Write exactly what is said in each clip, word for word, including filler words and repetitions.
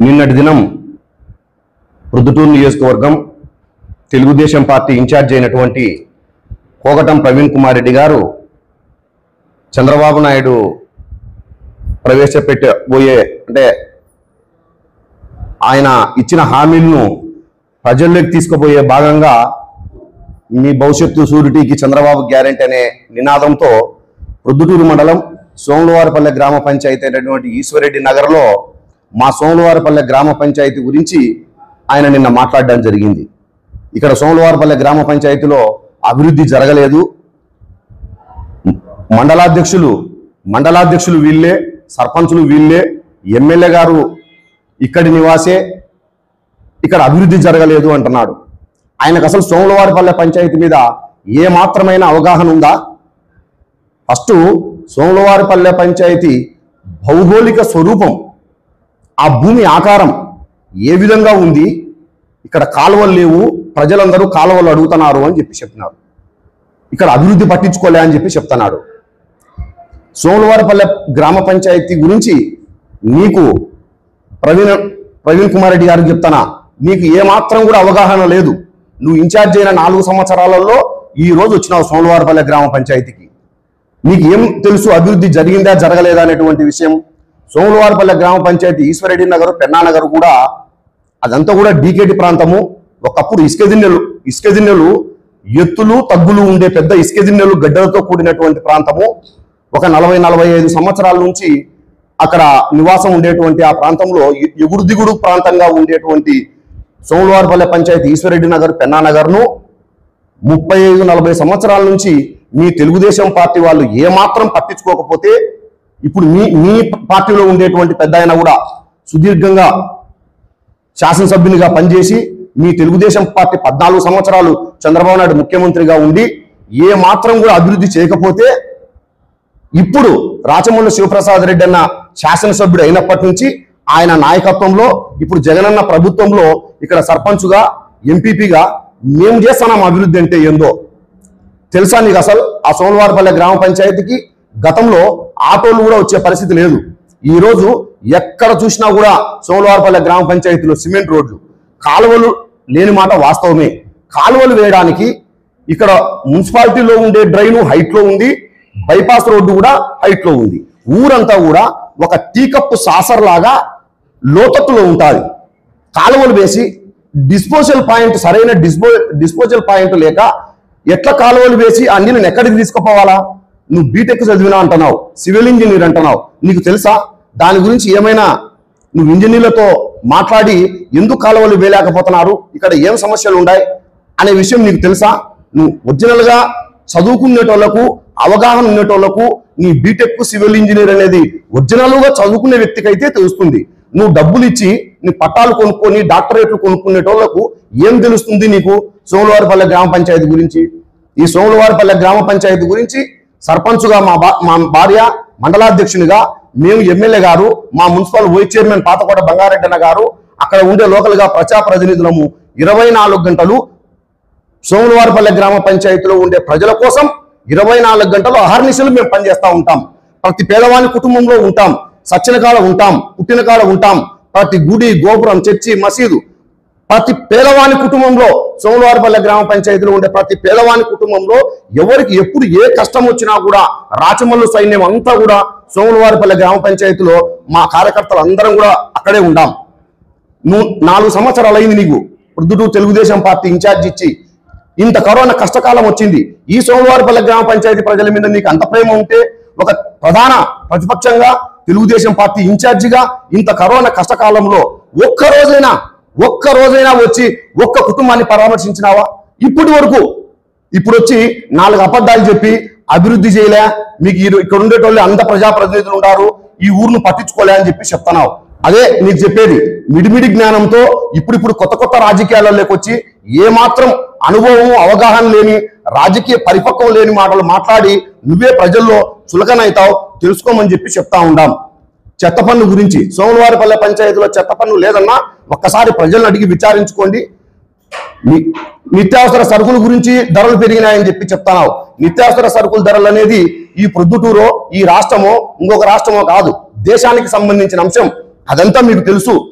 నిన్నటి దినం ప్రొద్దుటూరు నియోజకవర్గం తెలుగుదేశం పార్టీ ఇన్ఛార్జ్ అయినటువంటి కోగటం ప్రవీణ్ కుమార్ రెడ్డి గారు చంద్రబాబు నాయుడు ప్రవేశపెట్టబోయే అంటే ఆయన ఇచ్చిన హామీలను ప్రజల్లోకి తీసుకుపోయే భాగంగా మీ భవిష్యత్తు సూరిటీకి చంద్రబాబు గ్యారెంటీ అనే నినాదంతో ప్రొద్దుటూరు మండలం సోములవారిపల్లె గ్రామ పంచాయతీ అయినటువంటి ఈశ్వరెడ్డి నగర్లో మా సోములవారిపల్లె గ్రామ పంచాయతీ గురించి ఆయన నిన్న మాట్లాడడం జరిగింది. ఇక్కడ సోములవారిపల్లె గ్రామ పంచాయతీలో అభివృద్ధి జరగలేదు, మండలాధ్యక్షులు మండలాధ్యక్షులు వీళ్ళే, సర్పంచులు వీళ్ళే, ఎమ్మెల్యే గారు ఇక్కడి నివాసే, ఇక్కడ అభివృద్ధి జరగలేదు అంటున్నాడు. ఆయనకు అసలు సోములవారిపల్లె పంచాయతీ మీద ఏ మాత్రమైన అవగాహన ఉందా? ఫస్ట్ సోములవారిపల్లె పంచాయతీ భౌగోళిక స్వరూపం, ఆ భూమి ఆకారం ఏ విధంగా ఉంది, ఇక్కడ కాలువలు లేవు, ప్రజలందరూ కాలువలు అడుగుతున్నారు అని చెప్పి చెప్తున్నారు. ఇక్కడ అభివృద్ధి పట్టించుకోలే అని చెప్పి చెప్తున్నాడు. సోములవారిపల్లె గ్రామ పంచాయతీ గురించి నీకు ప్రవీణ్ ప్రవీణ్ కుమార్ రెడ్డి గారికి చెప్తానా, నీకు ఏమాత్రం కూడా అవగాహన లేదు. నువ్వు ఇన్ఛార్జ్ అయిన నాలుగు సంవత్సరాలలో ఈ రోజు వచ్చినావు సోములవారిపల్లె గ్రామ పంచాయతీకి. నీకు ఏం తెలుసు అభివృద్ధి జరిగిందా జరగలేదా అనేటువంటి విషయం? సోములవారిపల్లె గ్రామ పంచాయతీ ఈశ్వరెడ్డి నగర్, పెన్నా నగర్ కూడా అదంతా కూడా డీకేటి ప్రాంతము. ఒకప్పుడు ఇసుక దిన్నెలు ఇసుక దిన్నెలు ఎత్తులు తగ్గులు ఉండే పెద్ద ఇసుక దిన్నెలు గడ్డలతో కూడినటువంటి ప్రాంతము. ఒక నలభై నలభై ఐదు సంవత్సరాల నుంచి అక్కడ నివాసం ఉండేటువంటి ఆ ప్రాంతంలో ఎగుడు దిగుడు ప్రాంతంగా ఉండేటువంటి సోములవారిపల్లె పంచాయతీ ఈశ్వరెడ్డి నగర్, పెన్నా నగర్ను ముప్పై ఐదు నలభై సంవత్సరాల నుంచి మీ తెలుగుదేశం పార్టీ వాళ్ళు ఏమాత్రం పట్టించుకోకపోతే ఇప్పుడు మీ మీ పార్టీలో ఉండేటువంటి పెద్ద ఆయన కూడా సుదీర్ఘంగా శాసనసభ్యునిగా పనిచేసి మీ తెలుగుదేశం పార్టీ పద్నాలుగు సంవత్సరాలు చంద్రబాబు నాయుడు ముఖ్యమంత్రిగా ఉండి ఏ మాత్రం కూడా అభివృద్ధి చేయకపోతే ఇప్పుడు రాచమల్లు శివప్రసాద్ రెడ్డి అన్న శాసనసభ్యుడు అయినప్పటి నుంచి ఆయన నాయకత్వంలో ఇప్పుడు జగనన్న ప్రభుత్వంలో ఇక్కడ సర్పంచ్గా, ఎంపీపీగా మేము చేస్తున్నాం అభివృద్ధి అంటే ఏందో తెలుసా నీకు? అసలు ఆ సోములవారిపల్లె గ్రామ పంచాయతీకి గతంలో ఆటోలు కూడా వచ్చే పరిస్థితి లేదు. ఈ రోజు ఎక్కడ చూసినా కూడా సోములవారిపల్లె గ్రామ పంచాయతీలో సిమెంట్ రోడ్లు, కాలువలు లేని మాట వాస్తవమే. కాలువలు వేయడానికి ఇక్కడ మున్సిపాలిటీలో ఉండే డ్రైను హైట్ లో ఉంది, బైపాస్ రోడ్డు కూడా హైట్ లో ఉంది. ఊరంతా కూడా ఒక టీకప్పు సాసర్ లాగా లోతత్తులో ఉంటుంది. కాలువలు వేసి డిస్పోజల్ పాయింట్ సరైన డిస్పో డిస్పోజల్ పాయింట్ లేక ఎట్లా కాలువలు వేసి ఆ నీళ్ళని ఎక్కడికి తీసుకుపోవాలా? నువ్వు బీటెక్ చదివినా అంటున్నావు, సివిల్ ఇంజనీర్ అంటున్నావు, నీకు తెలుసా దాని గురించి? ఏమైనా నువ్వు ఇంజనీర్లతో మాట్లాడి ఎందుకు కాలువలు వేయలేకపోతున్నారు, ఇక్కడ ఏం సమస్యలు ఉన్నాయి అనే విషయం నీకు తెలుసా? నువ్వు ఒరిజినల్ గా చదువుకునేటోళ్లకు, అవగాహన ఉండేటోళ్లకు నీ బీటెక్ సివిల్ ఇంజనీర్ అనేది ఒరిజినల్ గా చదువుకునే వ్యక్తికి అయితే తెలుస్తుంది. నువ్వు డబ్బులు ఇచ్చి నీ పట్టాలు కొనుక్కొని డాక్టరేట్లు కొనుక్కునేటోళ్లకు ఏం తెలుస్తుంది నీకు సోములవారిపల్లె గ్రామ పంచాయతీ గురించి? ఈ సోములవారిపల్లె గ్రామ పంచాయతీ గురించి సర్పంచ్గా మా మా భార్య, మండలాధ్యక్షునిగా మేము, ఎమ్మెల్యే గారు, మా municipal vice chairman Pathakota Bangareddy అన్న గారు, అక్కడ ఉండే లోకల్ గా ప్రజా ప్రతినిధులము ఇరవై నాలుగు గంటలు సోములవారిపల్లె గ్రామ పంచాయతీలో ఉండే ప్రజల కోసం ఇరవై నాలుగు గంటలు అహర్నిశలు మేము పనిచేస్తూ ఉంటాం. ప్రతి పేదవాని కుటుంబంలో ఉంటాం, సచ్చిన కాడ ఉంటాం, పుట్టిన కాడ ఉంటాం. ప్రతి గుడి, గోపురం, చర్చి, మసీదు, ప్రతి పేదవాని కుటుంబంలో సోములవారిపల్లె గ్రామ పంచాయతీలో ఉండే ప్రతి పేదవాని కుటుంబంలో ఎవరికి ఎప్పుడు ఏ కష్టం వచ్చినా కూడా రాచమల్లు సైన్యం అంతా కూడా సోములవారిపల్లె గ్రామ పంచాయతీలో మా కార్యకర్తలు అందరం కూడా అక్కడే ఉండాం. నువ్వు నాలుగు సంవత్సరాలు అయింది నీకు ప్రొద్దుటూరు తెలుగుదేశం పార్టీ ఇన్ఛార్జ్ ఇచ్చి. ఇంత కరోనా కష్టకాలం వచ్చింది. ఈ సోములవారిపల్లె గ్రామ పంచాయతీ ప్రజల మీద నీకు అంత ప్రేమ ఉంటే ఒక ప్రధాన ప్రతిపక్షంగా తెలుగుదేశం పార్టీ ఇన్ఛార్జిగా ఇంత కరోనా కష్టకాలంలో ఒక్క రోజైనా ఒక్క రోజైనా వచ్చి ఒక్క కుటుంబాన్ని పరామర్శించినావా? ఇప్పటి వరకు ఇప్పుడు వచ్చి నాలుగు అబద్ధాలు చెప్పి అభివృద్ధి చేయలే, మీకు ఇక్కడ ఉండేటోళ్ళు అంత ప్రజాప్రతినిధులు ఉన్నారు, ఈ ఊరును పట్టించుకోలే అని చెప్పి చెప్తున్నావు. అదే నీకు చెప్పేది. మిడిమిడి జ్ఞానంతో ఇప్పుడిప్పుడు కొత్త కొత్త రాజకీయాలలోకి వచ్చి ఏమాత్రం అనుభవం, అవగాహన లేని, రాజకీయ పరిపక్వం లేని మాటలు మాట్లాడి నువ్వే ప్రజల్లో చులకనైతావు, తెలుసుకోమని చెప్పి చెప్తా ఉండాం. చెత్త పన్ను గురించి సోములవారిపల్లె పంచాయతీలో చెత్త పన్ను లేదన్నా ఒక్కసారి ప్రజలను అడిగి విచారించుకోండి. నిత్యావసర సరుకుల గురించి ధరలు పెరిగినాయని చెప్పి చెప్తున్నావు. నిత్యావసర సరుకుల ధరలు అనేది ఈ ప్రొద్దుటూరో, ఈ రాష్ట్రమో, ఇంకొక రాష్ట్రమో కాదు, దేశానికి సంబంధించిన అంశం. అదంతా మీకు తెలుసు.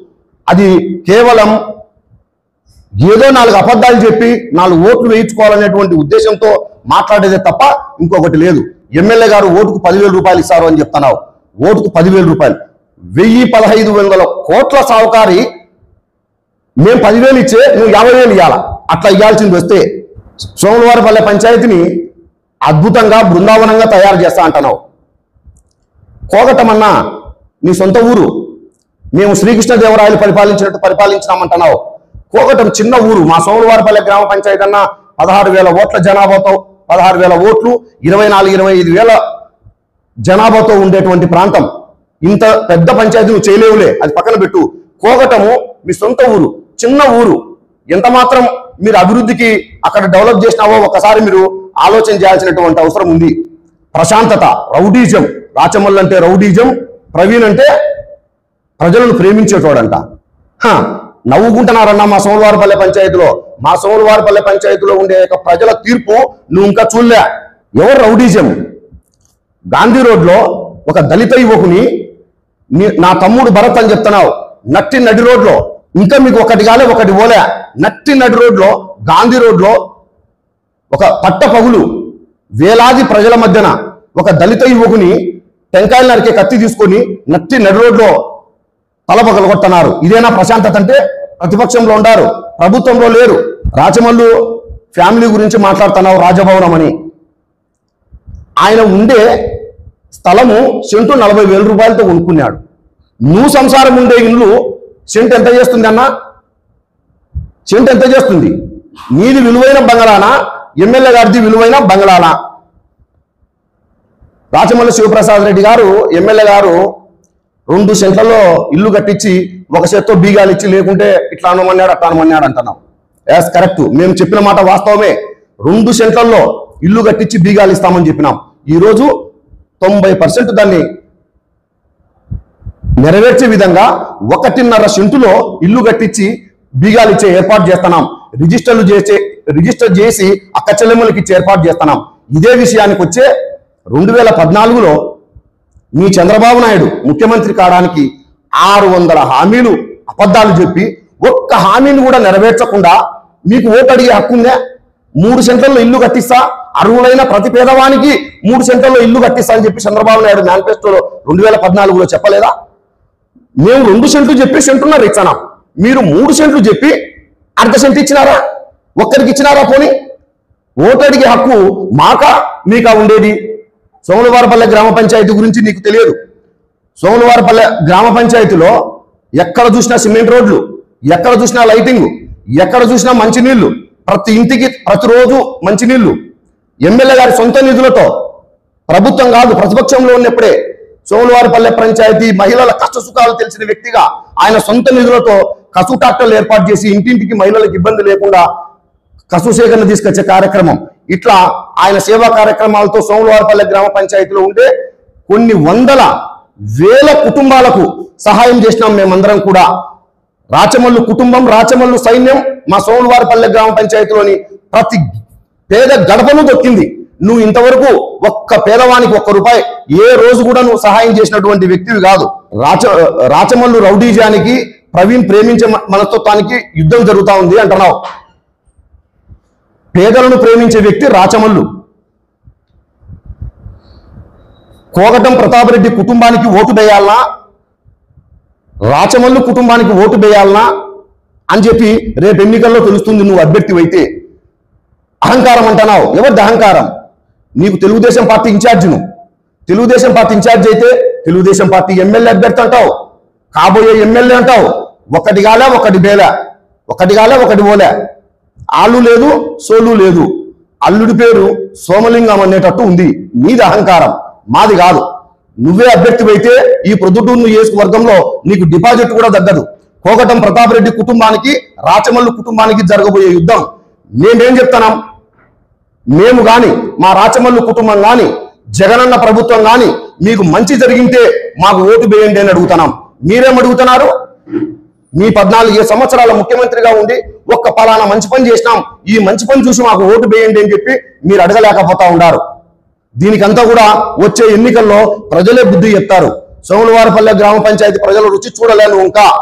అది కేవలం ఏదో నాలుగు అబద్ధాలు చెప్పి నాలుగు ఓట్లు వేయించుకోవాలనేటువంటి ఉద్దేశంతో మాట్లాడేదే తప్ప ఇంకొకటి లేదు. ఎమ్మెల్యే గారు ఓటుకు పదివేల రూపాయలు ఇస్తారు అని చెప్తున్నావు. ఓటుకు పదివేల రూపాయలు, వెయ్యి పదహైదు వందల కోట్ల సావుకారి మేము పదివేలు ఇచ్చే నువ్వు యాభై వేలు ఇవ్వాలా? అట్లా ఇవ్వాల్సింది వస్తే సోములవారిపల్లె పంచాయతీని అద్భుతంగా బృందావనంగా తయారు చేస్తా అంటున్నావు. కోగటమన్నా నీ సొంత ఊరు, మేము శ్రీకృష్ణదేవరాయలు పరిపాలించినట్టు పరిపాలించినామంటున్నావు. కోగటం చిన్న ఊరు. మా సోములవారిపల్లె గ్రామ పంచాయతీ అన్న పదహారు వేల ఓట్ల జనాభాతో పదహారు వేల ఓట్లు ఇరవై నాలుగు ఇరవై ఐదు వేల జనాభాతో ఉండేటువంటి ప్రాంతం. ఇంత పెద్ద పంచాయతీ నువ్వు చేయలేవులే, అది పక్కన పెట్టు. కోగటము మీ సొంత ఊరు, చిన్న ఊరు. ఎంత మాత్రం మీరు అభివృద్ధికి అక్కడ డెవలప్ చేసినావో ఒకసారి మీరు ఆలోచన చేయాల్సినటువంటి అవసరం ఉంది. ప్రశాంతత, రౌడీజం. రాచమల్లు అంటే రౌడీజం, ప్రవీణ్ అంటే ప్రజలను ప్రేమించేటోడంట. నవ్వుకుంటున్నారన్నా మా సోములవారిపల్లె పంచాయతీలో. మా సోములవారిపల్లె పంచాయతీలో ఉండే ప్రజల తీర్పు నువ్వు ఇంకా చూడలే. ఎవరు రౌడీజం? గాంధీ రోడ్లో ఒక దళిత యువకుని నా తమ్ముడు భరత్ అని చెప్తున్నావు. నట్టి నడి రోడ్లో, ఇంకా మీకు ఒకటి కాలే ఒకటి పోలే. నట్టి నడి రోడ్లో, గాంధీ రోడ్లో ఒక పట్ట పగులు వేలాది ప్రజల మధ్యన ఒక దళిత యువకుని టెంకాయలు నరికే కత్తి తీసుకొని నట్టి నడి రోడ్లో తలపగలు కొట్టన్నారు. ఇదేనా ప్రశాంతత అంటే? ప్రతిపక్షంలో ఉండారు, ప్రభుత్వంలో లేరు. రాచమల్లు ఫ్యామిలీ గురించి మాట్లాడుతున్నావు, రాజభవనం అని. ఆయన ఉండే స్థలము సెంటు నలభై వేల రూపాయలతో కొనుక్కున్నాడు. నువ్వు సంసారం ఉండే ఇల్లు సెంటు ఎంత చేస్తుంది అన్న? సెంటు ఎంత చేస్తుంది? నీది విలువైన బంగళానా, ఎమ్మెల్యే గారిది విలువైన బంగళానా? రాచమల్లు శివప్రసాద్ రెడ్డి గారు ఎమ్మెల్యే గారు రెండు సెంట్లలో ఇల్లు కట్టించి ఒక చేత్తో బీగాలు ఇచ్చి, లేకుంటే ఇట్లా అనమన్నాడు అట్లా అనమన్నాడు అంటున్నాం. యాస్ కరెక్ట్, మేము చెప్పిన మాట వాస్తవమే. రెండు సెంట్లలో ఇల్లు కట్టించి బీగాలు ఇస్తామని చెప్పినాం. ఈరోజు తొంభై పర్సెంట్ దాన్ని నెరవేర్చే విధంగా ఒకటిన్నర సెంటులో ఇల్లు కట్టించి బీగాలు ఇచ్చే ఏర్పాటు చేస్తున్నాం. రిజిస్టర్లు చేసే రిజిస్టర్ చేసి అక్క చెల్లెమ్మలకి ఇచ్చే ఏర్పాటు చేస్తున్నాం. ఇదే విషయానికి వచ్చే రెండు వేల పద్నాలుగులో మీ చంద్రబాబు నాయుడు ముఖ్యమంత్రి కావడానికి ఆరు వందల హామీలు అబద్ధాలు చెప్పి ఒక్క హామీని కూడా నెరవేర్చకుండా మీకు ఓటు అడిగే హక్కుందే. మూడు సెంట్లలో ఇల్లు కట్టిస్తా, అర్హులైన ప్రతి పేదవానికి మూడు సెంట్లలో ఇల్లు కట్టిస్తా అని చెప్పి చంద్రబాబు నాయుడు మేనిఫెస్టోలో రెండు వేల పద్నాలుగులో చెప్పలేదా? మేము రెండు సెంట్లు చెప్పి సెంటున్నర ఇచ్చానా, మీరు మూడు సెంట్లు చెప్పి అర్ధ సెంటు ఇచ్చినారా? ఒక్కరికి ఇచ్చినారా? పోనీ ఓటు అడిగే హక్కు మాకా మీకా ఉండేది? సోములవారిపల్లె గ్రామ పంచాయతీ గురించి నీకు తెలియదు. సోములవారిపల్లె గ్రామ పంచాయతీలో ఎక్కడ చూసినా సిమెంట్ రోడ్లు, ఎక్కడ చూసినా లైటింగ్, ఎక్కడ చూసినా మంచినీళ్లు, ప్రతి ఇంటికి ప్రతిరోజు మంచినీళ్లు. ఎమ్మెల్యే గారి సొంత నిధులతో, ప్రభుత్వం కాదు ప్రతిపక్షంలో ఉన్నప్పుడే సోములవారిపల్లె పంచాయతీ మహిళల కష్ట సుఖాలు తెలిసిన వ్యక్తిగా ఆయన సొంత నిధులతో కసు ట్రాక్టర్లు ఏర్పాటు చేసి ఇంటింటికి మహిళలకు ఇబ్బంది లేకుండా కసు సేకరణ తీసుకొచ్చే కార్యక్రమం. ఇట్లా ఆయన సేవా కార్యక్రమాలతో సోములవారిపల్లె గ్రామ పంచాయతీలో ఉండే కొన్ని వందల వేల కుటుంబాలకు సహాయం చేసినాం మేమందరం కూడా. రాచమల్లు కుటుంబం, రాచమల్లు సైన్యం మా సోములవారిపల్లె గ్రామ పంచాయతీలోని ప్రతి పేద గడపను దొక్కింది. నువ్వు ఇంతవరకు ఒక్క పేదవానికి ఒక్క రూపాయి ఏ రోజు కూడా నువ్వు సహాయం చేసినటువంటి వ్యక్తివి కాదు. రాచ రాచమల్లు రౌడీజానికి, ప్రవీణ్ ప్రేమించే మనస్తత్వానికి యుద్ధం జరుగుతూ ఉంది అంటున్నావు. పేదలను ప్రేమించే వ్యక్తి రాచమల్లు. కోగటం ప్రతాపరెడ్డి కుటుంబానికి ఓటు వేయాలనా, రాచమల్లు కుటుంబానికి ఓటు వేయాలనా అని చెప్పి రేపు ఎన్నికల్లో తెలుస్తుంది. నువ్వు అభ్యర్థి అయితే అహంకారం అంటున్నావు. ఎవరిది అహంకారం? నీకు తెలుగుదేశం పార్టీ ఇన్ఛార్జిను. తెలుగుదేశం పార్టీ ఇన్ఛార్జ్ అయితే తెలుగుదేశం పార్టీ ఎమ్మెల్యే అభ్యర్థి అంటావు, కాబోయే ఎమ్మెల్యే అంటావు. ఒకటి కాలే ఒకటి బేలే, ఒకటి కాలే ఒకటి పోలే, ఆలు లేదు సోలు లేదు. అల్లుడి పేరు సోమలింగం అనేటట్టు ఉంది. నీది అహంకారం, మాది కాదు. నువ్వే అభ్యర్థి అయితే ఈ ప్రొద్దుటూరు నియోజకవర్గంలో నీకు డిపాజిట్ కూడా తగ్గదు. కోగటం ప్రతాపరెడ్డి కుటుంబానికి, రాచమల్లు కుటుంబానికి జరగబోయే యుద్ధం మేమేం చెప్తున్నాం? మేము కానీ, మా రాచమల్లు కుటుంబం కానీ, జగనన్న ప్రభుత్వం కానీ మీకు మంచి జరిగితే మాకు ఓటు వేయండి అని అడుగుతున్నాం. మీరేం అడుగుతున్నారు? మీ పద్నాలుగు సంవత్సరాల ముఖ్యమంత్రిగా ఉండి ఒక్క పలానా మంచి పని చేసినాం, ఈ మంచి పని చూసి మాకు ఓటు వేయండి అని చెప్పి మీరు అడగలేకపోతా ఉన్నారు. దీనికంతా కూడా వచ్చే ఎన్నికల్లో ప్రజలే బుద్ధి చెప్తారు. సోములవారిపల్లె గ్రామ పంచాయతీ ప్రజల రుచి చూడలేను ఇంకా.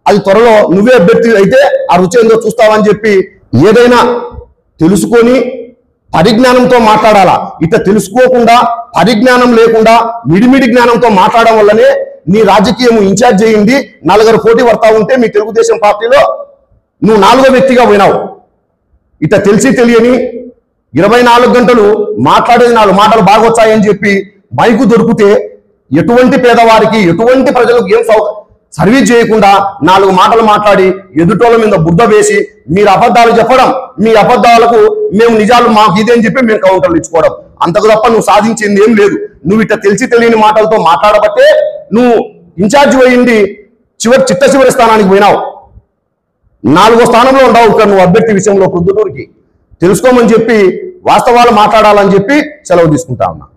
అది త్వరలో నువ్వే అభ్యర్థి అయితే ఆ రుచి ఏందో చూస్తావని చెప్పి ఏదైనా తెలుసుకొని పరిజ్ఞానంతో మాట్లాడాలా. ఇట్లా తెలుసుకోకుండా పరిజ్ఞానం లేకుండా మిడిమిడి జ్ఞానంతో మాట్లాడడం వల్లనే నీ రాజకీయం ఇన్ఛార్జ్ అయ్యింది. నలుగురు పోటీ పడతా ఉంటే మీ తెలుగుదేశం పార్టీలో నువ్వు నాలుగో వ్యక్తిగా పోయినావు. ఇట్లా తెలిసి తెలియని ఇరవై నాలుగు గంటలు మాట్లాడేది నాలుగు మాటలు బాగొచ్చాయని చెప్పి మైకు దొరికితే ఎటువంటి పేదవారికి ఎటువంటి ప్రజలకు ఏం సౌ సర్వీస్ చేయకుండా నాలుగు మాటలు మాట్లాడి ఎదుటోళ్ళ మీద బుద్ధ వేసి మీరు అబద్ధాలు చెప్పడం, మీ అబద్ధాలకు మేము నిజాలు మాకు ఇదే అని చెప్పి మేము కౌంటర్లు ఇచ్చుకోవడం, అంతకు తప్ప నువ్వు సాధించింది ఏం లేదు. నువ్వు ఇట్లా తెలిసి తెలియని మాటలతో మాట్లాడబట్టే నువ్వు ఇన్ఛార్జ్ పోయింది చివరి చిట్ట చివరి స్థానానికి పోయినావు. నాలుగో స్థానంలో ఉండవు ఇక్కడ నువ్వు అభ్యర్థి విషయంలో ప్రొద్దుటూరుకి. తెలుసుకోమని చెప్పి వాస్తవాలు మాట్లాడాలని చెప్పి సెలవు తీసుకుంటా ఉన్నా.